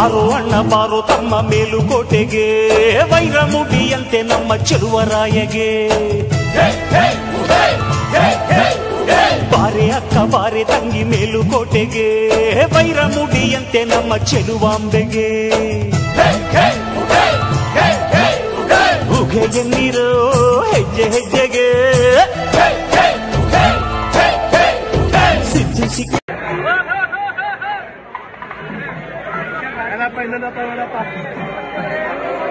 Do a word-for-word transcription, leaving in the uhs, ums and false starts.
ಬಾರೋ ಅಣ್ಣ ಬಾರೋ ತಮ್ಮ ಮೇಲುಕೋಟೆಗೆ, ವೈರಮುಡಿಯಂತೆ ನಮ್ಮ ಚೆಲುವರಾಯಗೆ. ಬಾರೆ ಅಕ್ಕ ಬಾರೆ ತಂಗಿ ಮೇಲುಕೋಟೆಗೆ, ವೈರಮುಡಿಯಂತೆ ನಮ್ಮ ಚೆಲುವಾಂಬೆಗೆ. ಉಗೆ ಎನ್ನಿರೋ ಹೆಜ್ಜೆ ಹೆಜ್ಜೆಗೆ ಸಿದ್ದು ಸಿಕ್ಕ Wala pa, wala pa, wala pa.